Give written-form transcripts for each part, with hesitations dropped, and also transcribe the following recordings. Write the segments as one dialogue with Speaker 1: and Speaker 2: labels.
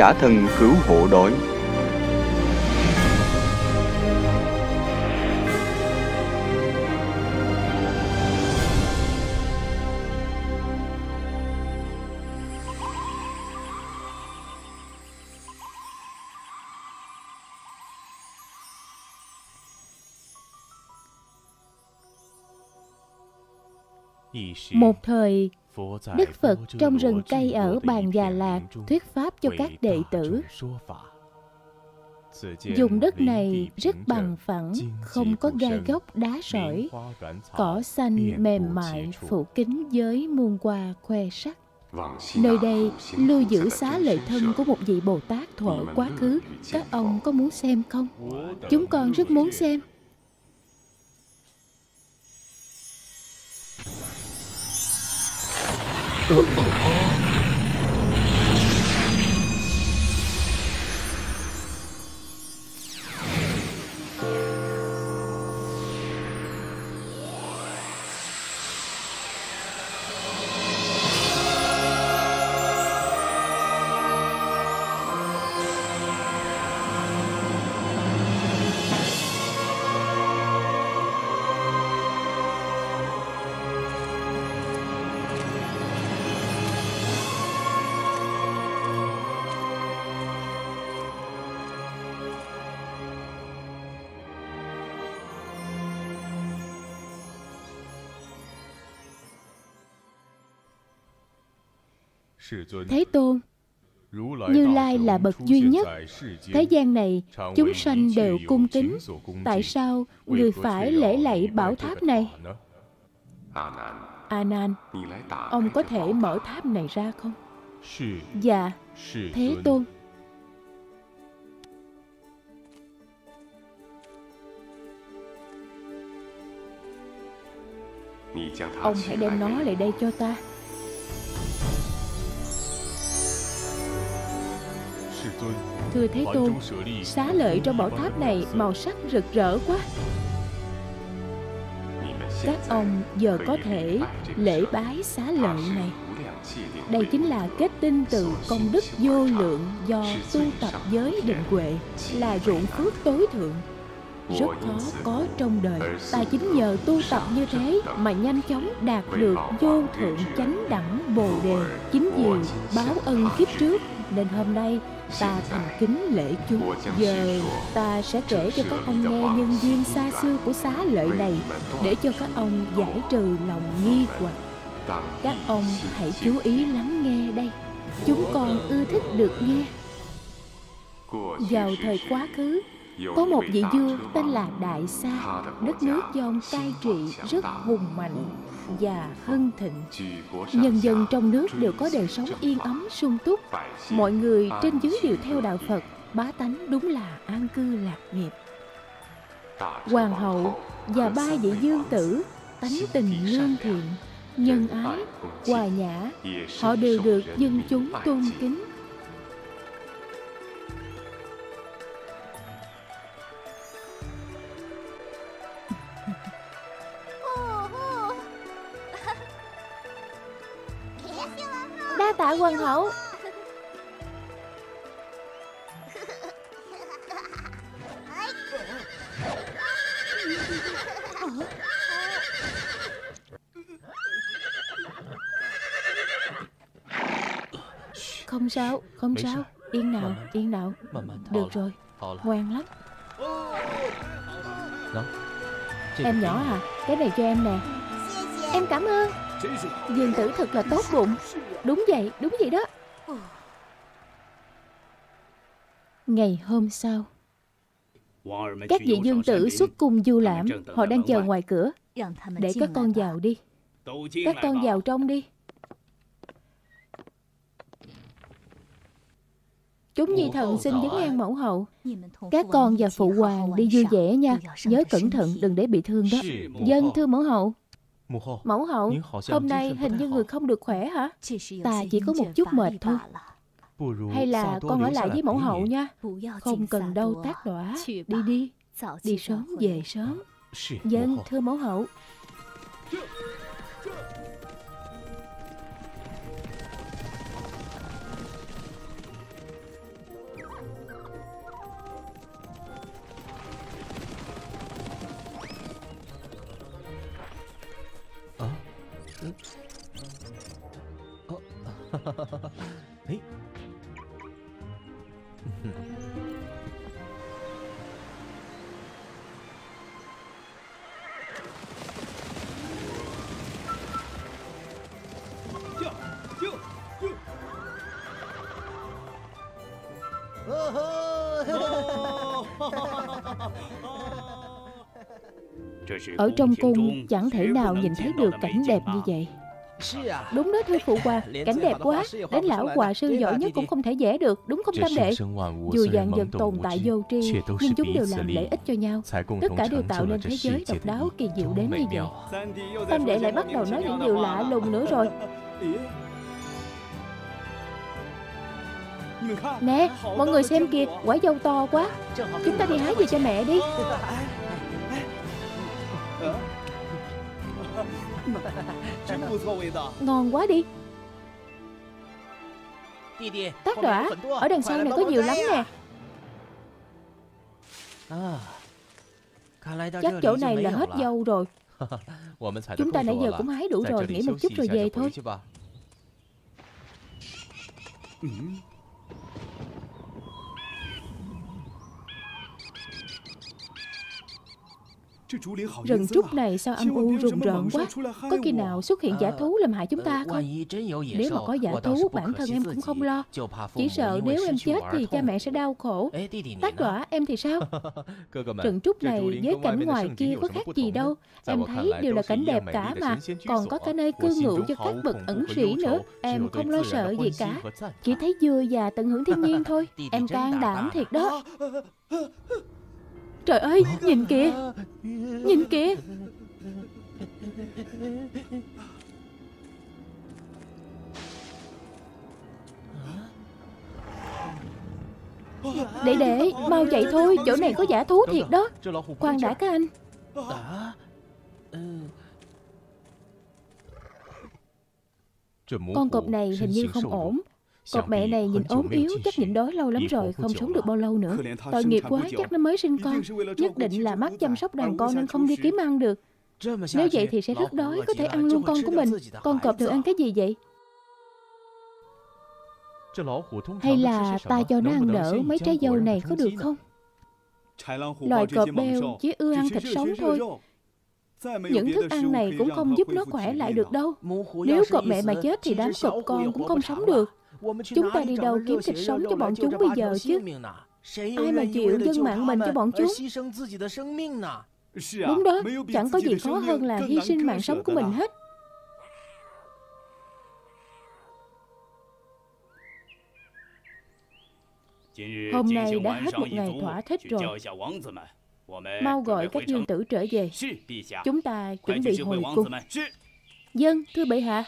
Speaker 1: trả thần cứu hộ đói.
Speaker 2: Một thời, Đức Phật trong rừng cây ở Bàn Già Lạc thuyết pháp cho các đệ tử. Vùng đất này rất bằng phẳng, không có gai góc đá sỏi, cỏ xanh mềm mại phủ kín với muôn hoa khoe sắc. Nơi đây lưu giữ xá lợi thân của một vị Bồ Tát thuở quá khứ. Các ông có muốn xem không? Chúng con rất muốn xem. Thế Tôn, Như Lai là bậc duy nhất. Thế gian này, chúng sanh đều cung kính. Tại sao người phải lễ lạy bảo tháp này? A Nan, ông có thể mở tháp này ra không? Dạ, Thế Tôn. Ông hãy đem nó lại đây cho ta. Thưa Thế Tôn, xá lợi trong bảo tháp này màu sắc rực rỡ quá. Các ông giờ có thể lễ bái xá lợi này. Đây chính là kết tinh từ công đức vô lượng do tu tập giới định huệ, là ruộng phước tối thượng. Rất khó có trong đời. Ta chính nhờ tu tập như thế mà nhanh chóng đạt được vô thượng chánh đẳng Bồ Đề. Chính vì báo ân kiếp trước nên hôm nay ta thành kính lễ chúng. Giờ ta sẽ kể cho các ông nghe nhân duyên xa xưa của xá lợi này, để cho các ông giải trừ lòng nghi hoặc. Các ông hãy chú ý lắng nghe đây. Chúng con ưa thích được nghe. Vào thời quá khứ, có một vị vua tên là Đại Sa. Đất nước do ông cai trị rất hùng mạnh và hưng thịnh. Nhân dân trong nước đều có đời sống yên ấm sung túc. Mọi người trên dưới đều theo đạo Phật. Bá tánh đúng là an cư lạc nghiệp. Hoàng hậu và ba vị vương tử tánh tình lương thiện, nhân ái, hòa nhã. Họ đều được dân chúng tôn kính. Đa tạ hoàng hậu. Không sao, không sao. Yên nào, yên nào. Được rồi, ngoan lắm. Em nhỏ à, cái này cho em nè. Em cảm ơn. Dương tử thật là tốt bụng. Đúng vậy đó. Ngày hôm sau, các vị dương tử xuất cung du lãm. Họ đang chờ ngoài cửa. Để các con vào đi. Các con vào trong đi. Chúng nhi thần xin vấn an mẫu hậu. Các con và phụ hoàng đi vui vẻ nha. Nhớ cẩn thận đừng để bị thương đó. Vâng thưa mẫu hậu. Mẫu hậu, hôm nay hình như người không được khỏe hả? Ta chỉ có một chút mệt thôi. Hay là con ở lại với mẫu hậu nha. Không cần đâu tác đọa. Đi đi. Đi sớm về sớm. Vâng thưa mẫu hậu. Ở trong cung chẳng thể nào nhìn thấy được cảnh đẹp như vậy. Đúng đó thưa phụ hoàng, cảnh đẹp quá, đến lão họa sư giỏi nhất cũng không thể vẽ được, đúng không tam đệ? Dù vạn vật tồn tại vô tri, nhưng chúng đều làm lợi ích cho nhau, tất cả đều tạo nên thế giới độc đáo kỳ diệu đến như vậy. Tam đệ lại bắt đầu nói những điều lạ lùng nữa rồi. Nè, mọi người xem kìa, quả dâu to quá. Chúng ta đi hái về cho mẹ đi. Ngon quá đi. Tác đọa, ở đằng sau này có nhiều lắm nè. Chắc chỗ này là hết dâu rồi. Chúng ta nãy giờ cũng hái đủ rồi, nghỉ một chút rồi về thôi. Rừng trúc này sao âm u rùng rợn quá. Có khi nào xuất hiện giả thú làm hại chúng ta không? Nếu mà có giả thú, bản thân em cũng không lo. Chỉ sợ nếu em chết thì cha mẹ sẽ đau khổ. Tác đọa, em thì sao? Rừng trúc này với cảnh ngoài kia có khác gì đâu. Em thấy đều là cảnh đẹp cả mà. Còn có cả nơi cư ngụ cho các bậc ẩn sĩ nữa. Em không lo sợ gì cả. Chỉ thấy vui và tận hưởng thiên nhiên thôi. Em can đảm thiệt đó. Trời ơi, nhìn kìa. Nhìn kìa. Đệ, mau chạy thôi, chỗ này có dã thú thiệt đó. Khoan đã các anh. Con cọp này hình như không ổn. Cọp mẹ này nhìn ốm yếu, chắc nhịn đói lâu lắm rồi, không sống được bao lâu nữa. Tội nghiệp quá, chắc nó mới sinh con. Nhất định là mắt chăm sóc đàn con nên không đi kiếm ăn được. Nếu vậy thì sẽ rất đói, có thể ăn luôn con của mình. Con cọp thường ăn cái gì vậy? Hay là ta cho nó ăn đỡ mấy trái dâu này có được không? Loài cọp beo chỉ ưa ăn thịt sống thôi. Những thức ăn này cũng không giúp nó khỏe lại được đâu. Nếu cọp mẹ mà chết thì đám cọp con cũng không sống được. Chúng ta đi đâu kiếm thịt sống cho bọn chúng bây giờ chứ? Ai mà chịu dâng mạng mình cho bọn chúng? Đúng đó, chẳng có gì khó hơn là hy sinh mạng sống của mình hết. Hôm nay đã hết một ngày thỏa thích rồi. Mau gọi các dương tử trở về. Chúng ta chuẩn bị hồi cung. Vâng, thưa bệ hạ.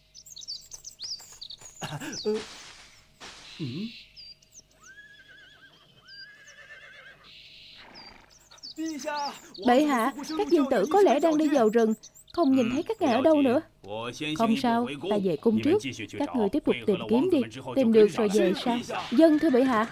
Speaker 2: Bệ hạ, các dương tử có lẽ đang đi vào rừng, không nhìn thấy các ngài ở đâu nữa. Không sao, ta về cung trước. Các người tiếp tục tìm kiếm đi. Tìm được rồi về sao? Vâng, thưa bệ hạ.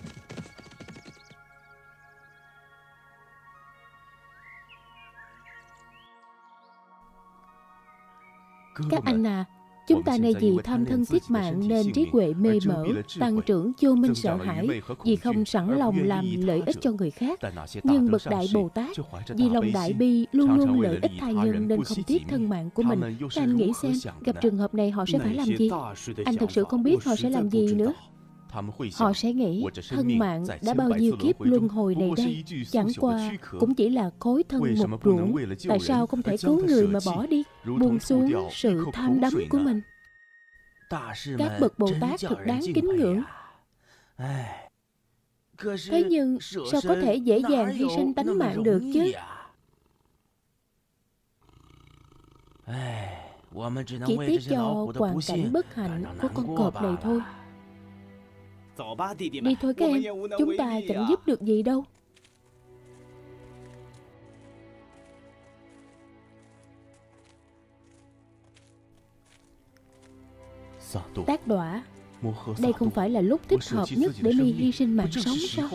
Speaker 2: Các anh à, chúng ta nay vì tham thân tiết mạng nên trí huệ mê mỡ, tăng trưởng vô minh sợ hãi, vì không sẵn lòng làm lợi ích cho người khác. Nhưng bậc Đại Bồ Tát vì lòng đại bi luôn luôn lợi ích tha nhân nên không tiếc thân mạng của mình. Các anh nghĩ xem, gặp trường hợp này họ sẽ phải làm gì? Anh thật sự không biết họ sẽ làm gì nữa. Họ sẽ nghĩ thân mạng đã bao nhiêu kiếp luân hồi này đây, chẳng qua cũng chỉ là khối thân một ruộng. Tại sao không thể cứu người mà bỏ đi, buông xuống sự tham đắm của mình? Các bậc Bồ Tát thật đáng kính ngưỡng. Thế nhưng sao có thể dễ dàng hy sinh tánh mạng được chứ? Chỉ tiếc cho hoàn cảnh bất hạnh của con cọp này thôi. Đi thôi các em, chúng ta chẳng giúp được gì đâu. Tác đọa, đây không phải là lúc thích hợp nhất để mi hy sinh mạng sống sao?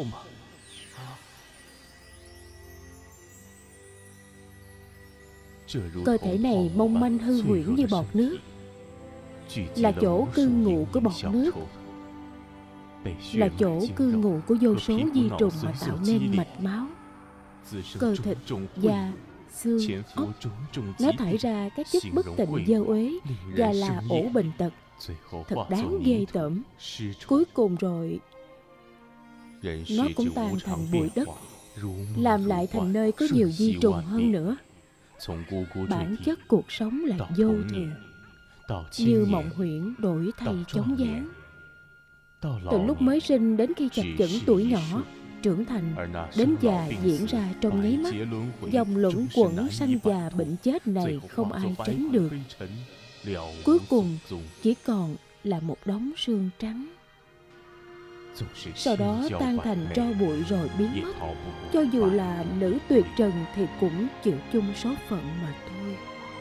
Speaker 2: Cơ thể này mong manh hư huyễn như bọt nước, là chỗ cư ngụ của bọt nước, là chỗ cư ngụ của vô số vi trùng mà tạo nên mạch máu, cơ thịt, da, xương, ốc. Nó thải ra các chất bất tịnh dơ uế và là ổ bệnh tật, thật đáng ghê tởm. Cuối cùng rồi nó cũng tan thành bụi đất, làm lại thành nơi có nhiều vi trùng hơn nữa. Bản chất cuộc sống là vô thường, như mộng huyễn đổi thay chóng váng. Từ lúc mới sinh đến khi chập chững tuổi nhỏ, trưởng thành đến già diễn ra trong nháy mắt. Dòng luẩn quẩn sanh già bệnh chết này không ai tránh được. Cuối cùng chỉ còn là một đống xương trắng, sau đó tan thành tro bụi rồi biến mất. Cho dù là nữ tuyệt trần thì cũng chịu chung số phận mà thôi.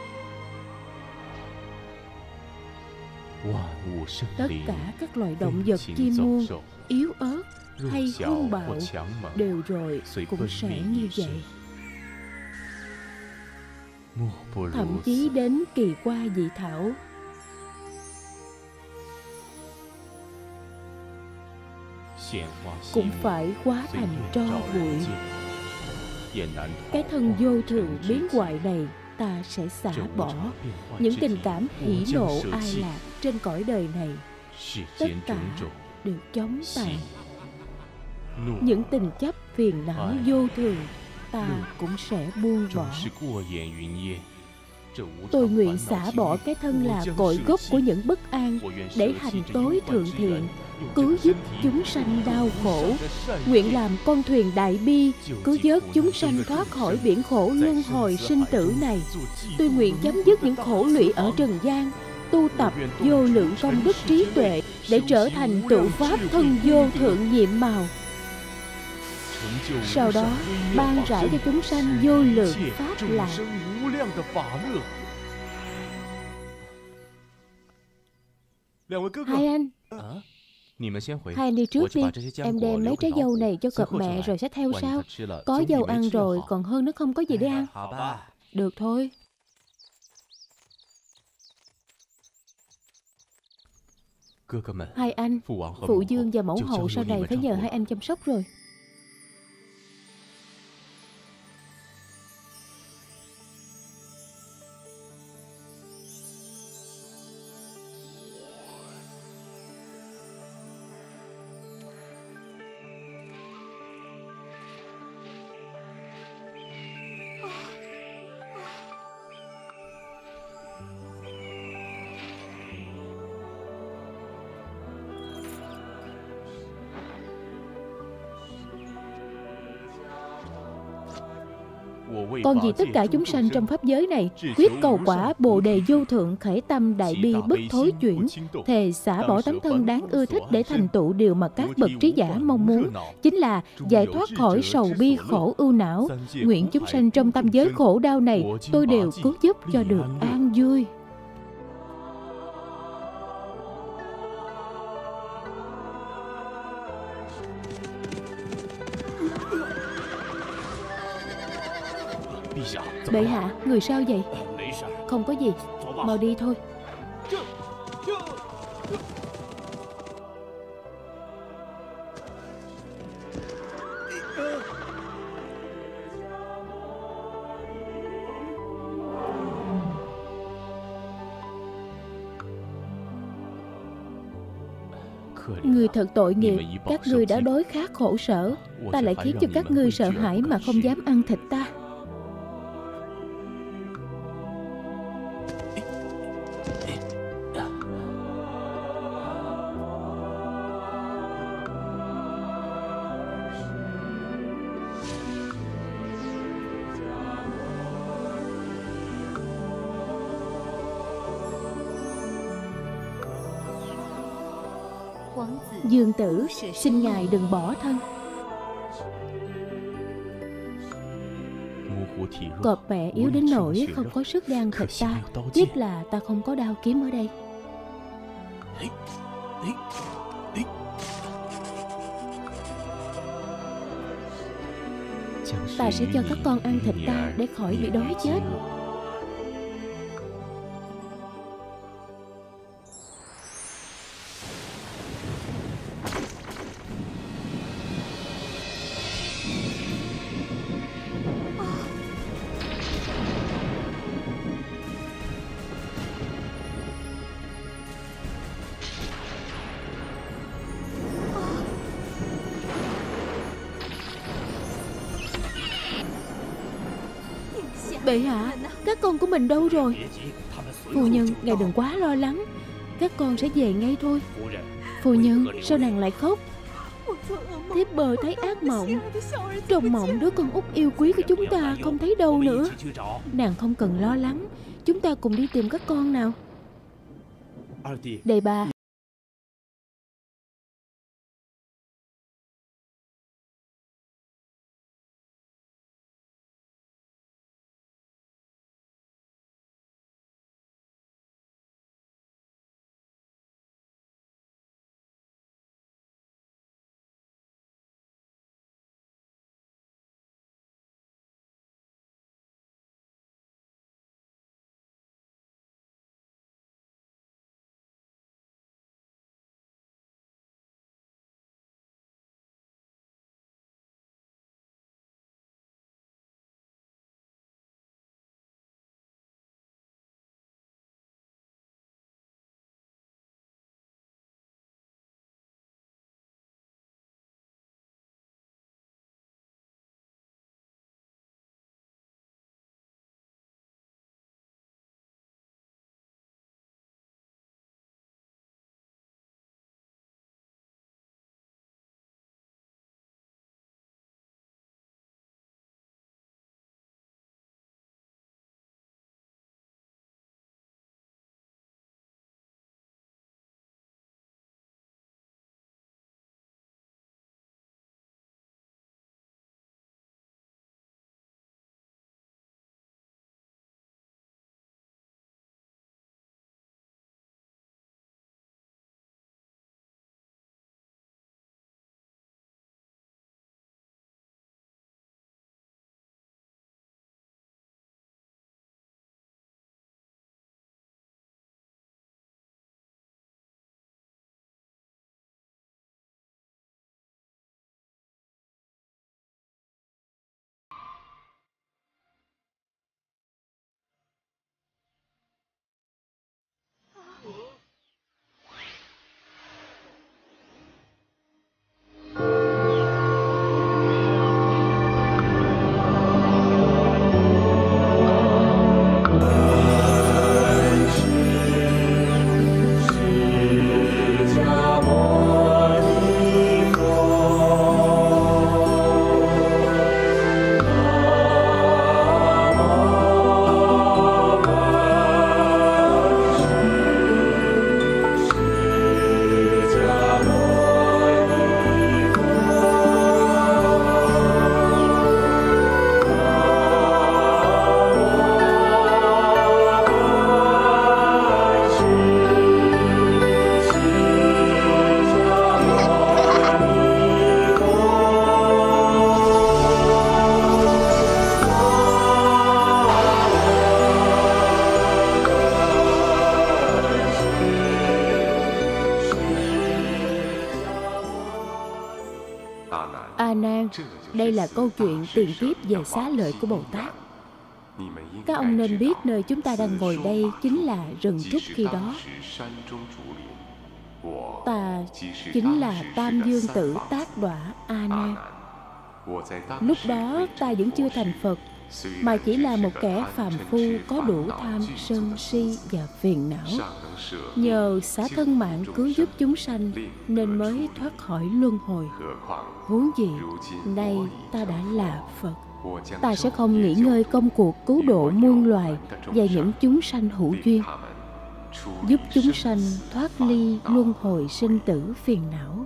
Speaker 2: Tất cả các loài động vật chim muôn, yếu ớt hay hung bạo, đều rồi cũng sẽ như vậy. Thậm chí đến kỳ qua dị thảo, cũng phải hóa thành tro bụi. Cái thân vô thường biến hoại này ta sẽ xả bỏ. Những tình cảm hỉ nộ ai lạc trên cõi đời này, tất cả đều chóng tàn. Những tình chấp phiền não vô thường ta cũng sẽ buông bỏ. Tôi nguyện xả bỏ cái thân là cội gốc của những bất an, để hành tối thượng thiện, cứu giúp chúng sanh đau khổ. Nguyện làm con thuyền đại bi, cứu vớt chúng sanh thoát khỏi biển khổ luân hồi sinh tử này. Tôi nguyện chấm dứt những khổ lụy ở trần gian, tu tập vô lượng công đức trí tuệ, để trở thành trụ pháp thân vô thượng nhiệm màu. Sau đó ban rải cho chúng sanh vô lượng pháp lạc. Hai anh, hai anh đi trước đi. Em đem mấy trái dâu này cho cọp mẹ rồi sẽ theo sau. Có dâu ăn rồi còn hơn nó không có gì để ăn. Được thôi. Hai anh, phụ dương và mẫu hậu sau này phải nhờ hai anh chăm sóc rồi. Con vì tất cả chúng sanh trong pháp giới này, quyết cầu quả Bồ đề vô thượng, khởi tâm đại bi bất thối chuyển, thề xả bỏ tấm thân đáng ưa thích để thành tựu điều mà các bậc trí giả mong muốn, chính là giải thoát khỏi sầu bi khổ ưu não. Nguyện chúng sanh trong tâm giới khổ đau này, tôi đều cứu giúp cho được an vui. Bệ hạ, người sao vậy? Không có gì, mau đi thôi. Người thật tội nghiệp, các ngươi đã đói khát khổ sở, ta lại khiến cho các ngươi sợ hãi mà không dám ăn thịt ta. Dương tử, xin ngài đừng bỏ thân. Cọp mẹ yếu đến nỗi không có sức để ăn thịt ta. Tiếc là ta không có đao kiếm ở đây. Ta sẽ cho các con ăn thịt ta để khỏi bị đói chết. Bệ hạ, các con của mình đâu rồi? Phu nhân, ngài đừng quá lo lắng. Các con sẽ về ngay thôi. Phu nhân, sao nàng lại khóc? Thiếp bờ thấy ác mộng. Trong mộng đứa con út yêu quý của chúng ta không thấy đâu nữa. Nàng không cần lo lắng, chúng ta cùng đi tìm các con nào. Đệ bà. A Nan, đây là câu chuyện tiền tiếp về xá lợi của Bồ Tát. Các ông nên biết nơi chúng ta đang ngồi đây chính là rừng trúc khi đó. Ta chính là Tam Dương Tử Tác Đọa A Nan. Lúc đó ta vẫn chưa thành Phật, mà chỉ là một kẻ phàm phu có đủ tham sân si và phiền não. Nhờ xả thân mạng cứu giúp chúng sanh nên mới thoát khỏi luân hồi. Huống gì nay ta đã là Phật, ta sẽ không nghỉ ngơi công cuộc cứu độ muôn loài và những chúng sanh hữu duyên, giúp chúng sanh thoát ly luân hồi sinh tử phiền não.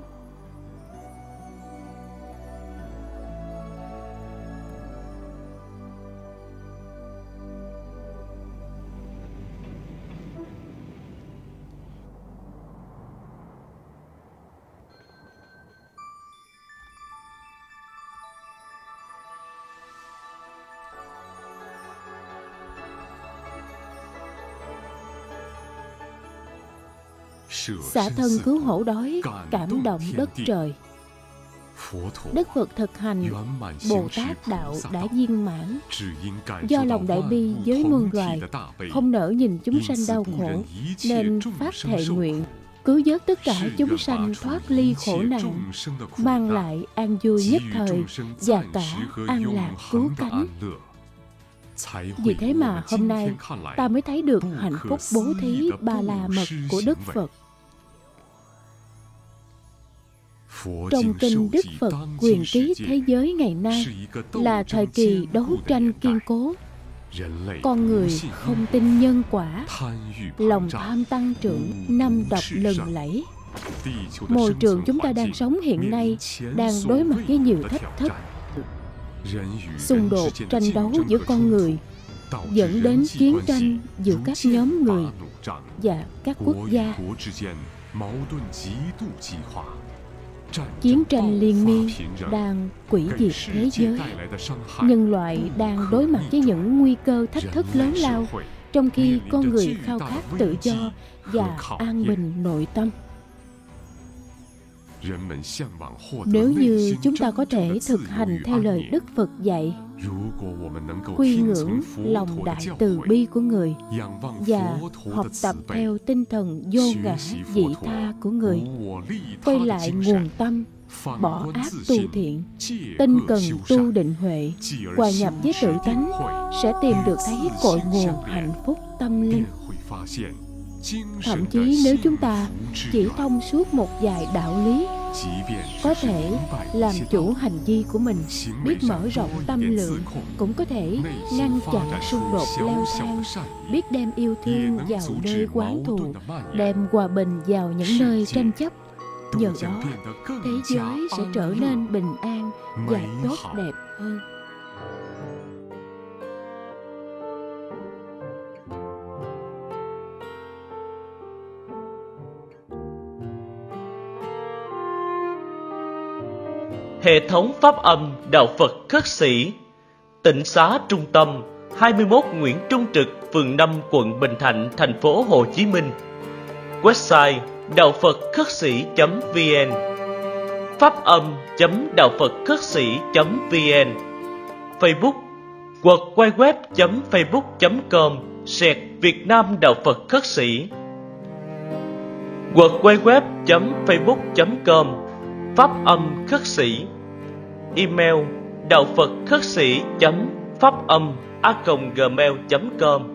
Speaker 2: Xả thân cứu hổ đói, cảm động đất trời. Đức Phật thực hành Bồ Tát đạo đã viên mãn. Do lòng đại bi với muôn loài, không nỡ nhìn chúng sanh đau khổ, nên phát thệ nguyện cứu vớt tất cả chúng sanh thoát ly khổ nạn, mang lại an vui nhất thời và cả an lạc cứu cánh. Vì thế mà hôm nay ta mới thấy được hạnh phúc bố thí Ba La Mật của Đức Phật. Trong kinh Đức Phật quyền ký thế giới ngày nay là thời kỳ đấu tranh kiên cố. Con người không tin nhân quả, lòng tham tăng trưởng, năm độc lừng lẫy. Môi trường chúng ta đang sống hiện nay đang đối mặt với nhiều thách thức. Xung đột, tranh đấu giữa con người dẫn đến chiến tranh giữa các nhóm người và các quốc gia. Chiến tranh liên miên đang hủy diệt thế giới. Nhân loại đang đối mặt với những nguy cơ thách thức lớn lao, trong khi con người khao khát tự do và an bình nội tâm. Nếu như chúng ta có thể thực hành theo lời Đức Phật dạy, quy ngưỡng lòng đại từ bi của người và học tập theo tinh thần vô ngã vị tha của người, quay lại nguồn tâm, bỏ ác tu thiện, tinh cần tu định huệ, hòa nhập với tự tánh, sẽ tìm được thấy cội nguồn hạnh phúc tâm linh. Thậm chí nếu chúng ta chỉ thông suốt một vài đạo lý, có thể làm chủ hành vi của mình, biết mở rộng tâm lượng, cũng có thể ngăn chặn xung đột leo thang, biết đem yêu thương vào nơi oán thù, đem hòa bình vào những nơi tranh chấp. Nhờ đó, thế giới sẽ trở nên bình an và tốt đẹp hơn.
Speaker 1: Hệ thống pháp âm Đạo Phật Khất Sĩ, Tịnh xá Trung tâm, 21 Nguyễn Trung Trực, phường 5, quận Bình Thạnh, thành phố Hồ Chí Minh. Website daophậtkhất-sĩ.vn, pháp âm.daophậtkhất-sĩ.vn, Facebook www.facebook.com/Việt Nam Đạo Phật Khất Sĩ, www.facebook.com Pháp âm khất sĩ, email daophậtkhất-sĩ.pháp âm@gmail.com.